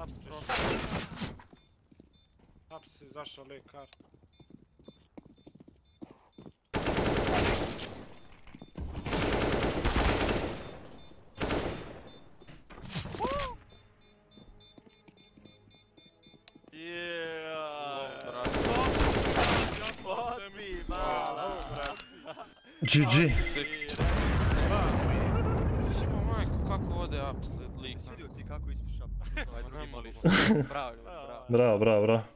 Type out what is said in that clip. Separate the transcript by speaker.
Speaker 1: Ups prošao. Ups izašao lekar.
Speaker 2: GG.
Speaker 1: Simo majko, kako ode ups lik.
Speaker 3: Svidio ti kako ispiš up?
Speaker 1: Ne mogu.
Speaker 3: Bravo, bravo.
Speaker 2: Bravo, bravo, bravo.